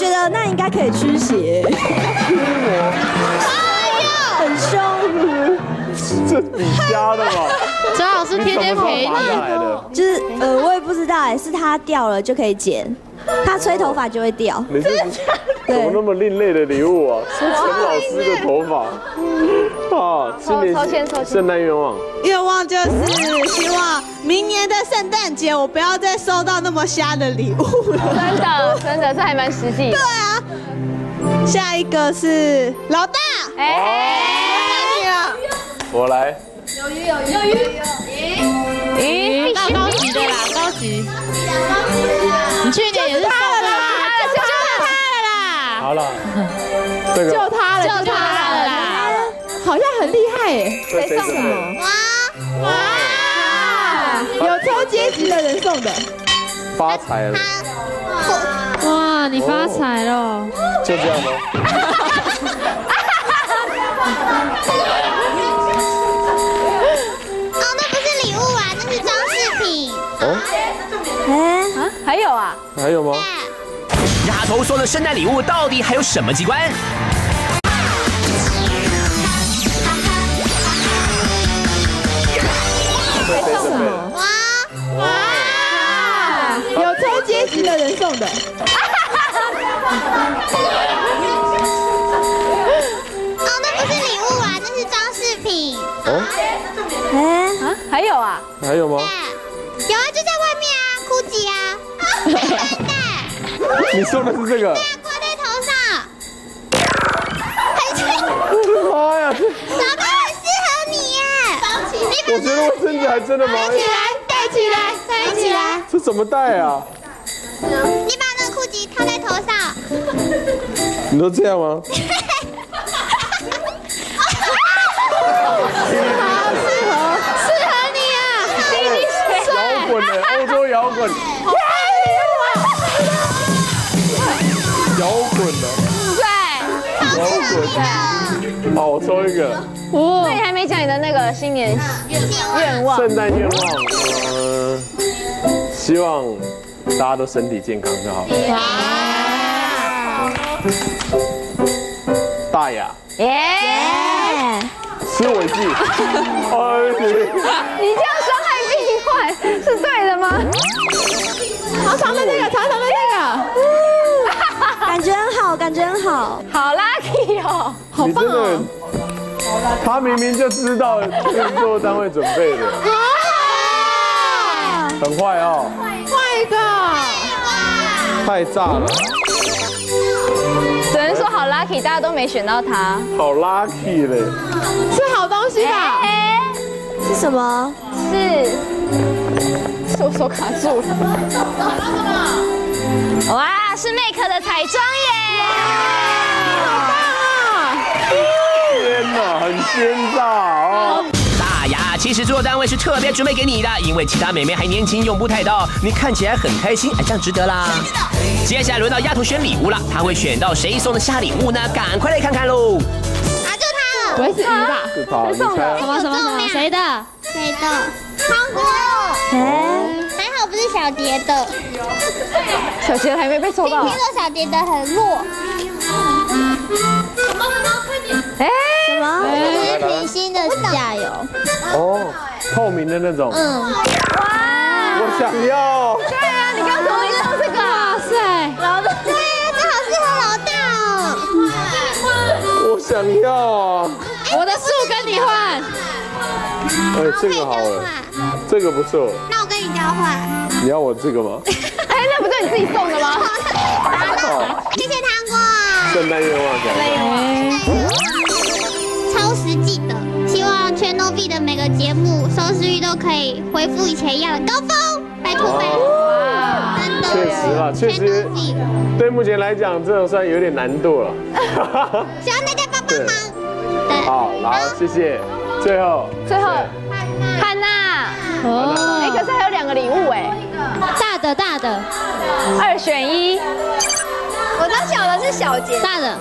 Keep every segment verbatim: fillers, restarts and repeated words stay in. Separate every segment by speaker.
Speaker 1: 觉得那应该可以驱邪。
Speaker 2: 驱魔。
Speaker 1: 哎呀，很凶。
Speaker 2: 这你瞎的吧？
Speaker 3: 周老师天天陪你，
Speaker 1: 就是呃，我也不知道哎，是他掉了就可以剪，他吹头发就会掉。
Speaker 2: 你这怎么那么另类的礼物啊？是陈老师的头发啊！新年圣诞愿望，
Speaker 4: 愿望就是希望明年的圣诞节我不要再收到那么瞎的礼物了。
Speaker 5: 真的，真的，这还蛮实际。
Speaker 4: 对啊。下一个是老大，哎，
Speaker 2: 我来。
Speaker 3: 有鱼有鱼有鱼有鱼，到高级的啦，高级。你去年也是他了啦，就他了啦。
Speaker 2: 好了，这个
Speaker 3: 就他了，就他了啦，好像很厉害耶。
Speaker 2: 谁送的？
Speaker 4: 哇哇，有抽阶级的人送的，
Speaker 2: 发财了。
Speaker 3: 哇，你发财了。
Speaker 2: 就这样吗？
Speaker 5: 哎啊，还有啊？
Speaker 2: 还有吗？
Speaker 6: 丫头说的圣诞礼物到底还有什么机关？
Speaker 2: 谁送的？
Speaker 4: 哇哇，有抽阶级的人送的。
Speaker 7: 哦，那不是礼物啊，那是装饰品。
Speaker 2: 哦？
Speaker 5: 哎啊，还有啊？
Speaker 2: 还有吗？
Speaker 7: 有啊，就在外面啊，酷吉啊。
Speaker 2: 你送的是这个？
Speaker 7: 对啊，挂在头上。
Speaker 2: 妈呀！
Speaker 7: 老爸很适合你耶。绑起来。
Speaker 2: 我觉得我身子还真的蛮……
Speaker 7: 戴起来，戴起来，戴起来。
Speaker 2: 这怎么戴啊？
Speaker 7: 你把那个酷吉套在头上。
Speaker 2: 你都这样吗？摇滚的欧洲摇滚，摇滚的，
Speaker 5: 对，
Speaker 2: 摇滚。好，我抽一个。
Speaker 5: 那你还没讲你的那个新年愿望？
Speaker 2: 圣诞愿望，呃，希望大家都身体健康就好。大雅。
Speaker 5: 耶！
Speaker 2: 吃尾剂。哎，
Speaker 5: 你这样伤害病患是对的吗？
Speaker 4: 长长的那个，长长的那个，
Speaker 1: 感觉很好，感觉很好，
Speaker 5: 好 lucky 哦，
Speaker 2: 好棒哦！他明明就知道制作单位准备的，很坏哦，
Speaker 4: 坏的，
Speaker 2: 太炸了，
Speaker 5: 只能说好 lucky，大家都没选到他，
Speaker 2: 好 lucky 嘞，
Speaker 4: 是好东西吧？
Speaker 1: 是什么？
Speaker 5: 是，是我手卡住了。哇，是 Make 的彩妆耶！
Speaker 4: 好棒啊！
Speaker 2: 天哪，很奸诈哦！
Speaker 6: 大雅，其实制作单位是特别准备给你的，因为其他美眉还年轻，用不太到，你看起来很开心，哎，这样值得啦。接下来轮到丫头选礼物了，她会选到谁送的虾礼物呢？赶快来看看喽！
Speaker 7: 啊，就他了。
Speaker 4: 不会是鱼吧？
Speaker 2: 是他，
Speaker 5: 谁送的？
Speaker 3: 什么什么什么？谁的？
Speaker 7: 谁的？糖果。哎，还好不是小蝶的。
Speaker 5: 小杰还没被抽到。
Speaker 7: 听说小蝶的很弱。
Speaker 5: 哎，
Speaker 1: 什么？
Speaker 7: 是平心的加油。
Speaker 2: 哦，透明的那种。
Speaker 7: 嗯。
Speaker 2: 哇！我想要。
Speaker 5: 对啊，你刚刚没送这个。哇塞，
Speaker 7: 老大。对啊，这好适合老大哦。
Speaker 2: 我想要啊。
Speaker 3: 我的树跟你换。
Speaker 2: 哎，这个好了，这个不错。
Speaker 7: 那我跟你交换。
Speaker 2: 你要我这个吗？
Speaker 5: 哎，那不是你自己送的吗？
Speaker 2: 好，
Speaker 7: 谢谢糖果。
Speaker 2: 圣诞愿望，圣诞愿望，
Speaker 7: 超实际的。希望全 Novi 的每个节目收视率都可以恢复以前一样的高峰，拜托拜托。真的。
Speaker 2: 确实啦，确实，对目前来讲，这种算有点难度了。
Speaker 7: 希望大家帮帮忙。
Speaker 2: 好，好，谢谢。最后，
Speaker 5: 最后，汉娜。哦。哎，可是还有两个礼物哎。
Speaker 3: 大的大的，
Speaker 5: 二选一。我当小的是小杰。
Speaker 3: 大的。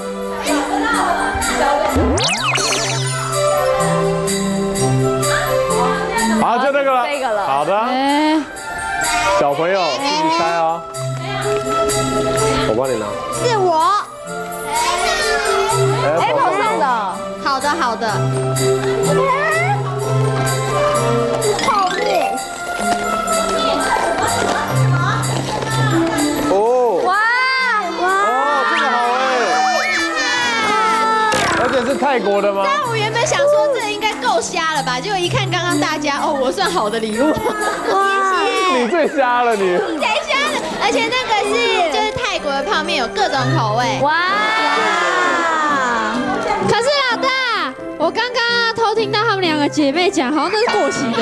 Speaker 2: 好，就那个了。
Speaker 5: 这个了。
Speaker 2: 好的。小朋友自己猜啊。 我帮你拿。
Speaker 1: 是我。
Speaker 5: Apple 上的。
Speaker 4: 好的，好的。
Speaker 1: 后面。
Speaker 2: 哦。
Speaker 1: 哇哇！
Speaker 2: 哦，这个好哎。而且是泰国的吗？
Speaker 4: 但我原本想说这应该够瞎了吧，结果一看刚刚大家，哦，我算好的礼物。
Speaker 1: 哇！
Speaker 2: 你最瞎了你。
Speaker 4: 太瞎了，而且那个是就是泰国的泡面，有各种口味。
Speaker 5: 哇！
Speaker 3: 可是老大，我刚刚偷听到他们两个姐妹讲，好像都是过期的。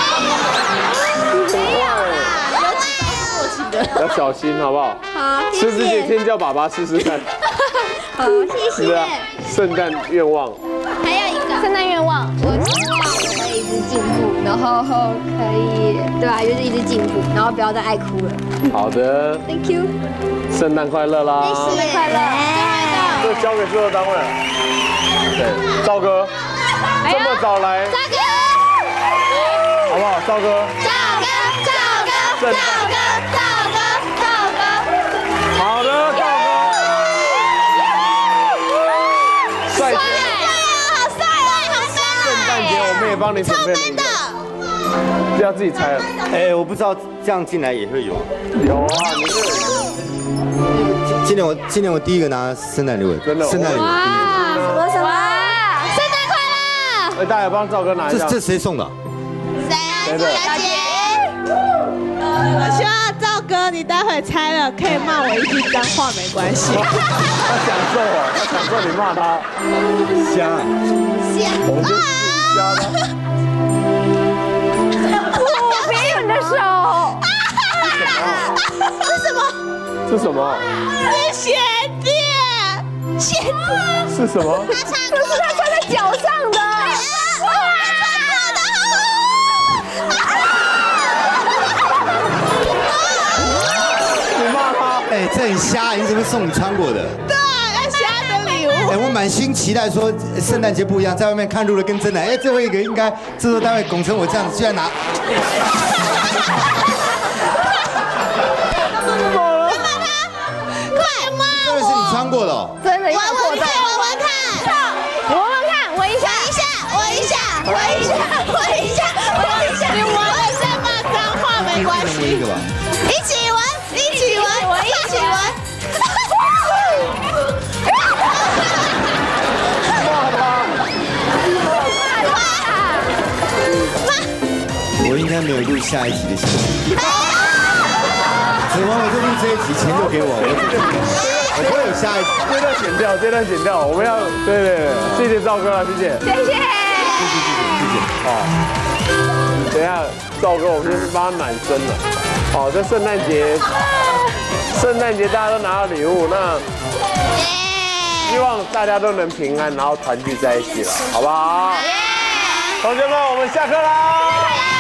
Speaker 4: 没有啦，有几个是过期的。
Speaker 2: 要小心好不好？
Speaker 1: 好，
Speaker 2: 吃之前先叫爸爸试试看。
Speaker 1: 好，谢谢。
Speaker 2: 圣诞愿望。
Speaker 5: 还有一个圣诞愿望，我希望可以一直进步，然后可以对吧？就是一直进步，然后不要再爱哭了。
Speaker 2: 好的
Speaker 5: Thank you，
Speaker 2: 圣诞快乐啦！
Speaker 5: 圣诞快乐！
Speaker 2: 这交给制作单位。对，赵哥，这么早来，
Speaker 5: 大哥，
Speaker 2: 好不好？赵哥，
Speaker 5: 赵哥，赵哥，赵哥，赵哥，赵哥，
Speaker 2: 好的，赵哥，帅气，
Speaker 5: 好帅啊，好帅！
Speaker 2: 圣诞节我们也帮你准备了一个，这要自己猜了。
Speaker 8: 哎，我不知道这样进来也会有。
Speaker 2: 有啊，你是
Speaker 8: 今年我今年我第一个拿圣诞礼物，
Speaker 2: 真的
Speaker 8: 圣诞礼物。
Speaker 1: 什么什么？
Speaker 5: 圣诞快乐！
Speaker 2: 哎，大家帮赵哥拿一下。
Speaker 8: 这这谁送的？
Speaker 2: 谁的？
Speaker 5: 小姐，
Speaker 4: 我希望赵哥你待会猜了可以骂我一句脏话没关系。
Speaker 2: 他享受啊，他享受你骂他。
Speaker 8: 香。
Speaker 2: 香。我们就瞎的。
Speaker 5: 我别有你的手。
Speaker 4: 是什么？
Speaker 2: 是什么？
Speaker 4: 是鞋垫。鞋垫。
Speaker 2: 是什么？
Speaker 5: 这是他穿在脚上的。
Speaker 2: 你骂他？
Speaker 8: 哎，这很瞎，你怎么送你穿过的？
Speaker 4: 对，要瞎的礼物。
Speaker 8: 哎，我满心期待说圣诞节不一样，在外面看路的跟真的，哎，最后一个应该制作单位拱成我这样子，居然拿。这个是你穿过的哦。
Speaker 5: 真的，
Speaker 4: 闻闻看，闻闻看，
Speaker 5: 闻闻看，闻一下，
Speaker 4: 闻一下，闻一下，闻一下，闻一下，你闻了再骂脏话没关系。
Speaker 8: 一个吧。
Speaker 4: 一起闻，一起闻，一起闻。
Speaker 8: 我应该没有录下一集的信息。子王，我就录这一集，钱就给我，我我会有下一集。
Speaker 2: 这段剪掉，这段剪掉，我们要对对对，谢谢赵哥了，谢谢，
Speaker 5: 谢谢，
Speaker 8: 谢谢谢谢谢谢。
Speaker 2: 哦，等一下，赵哥，我们先帮他暖身了。哦，这圣诞节，圣诞节大家都拿到礼物，那希望大家都能平安，然后团聚在一起了，好不好？同学们，我们下课啦。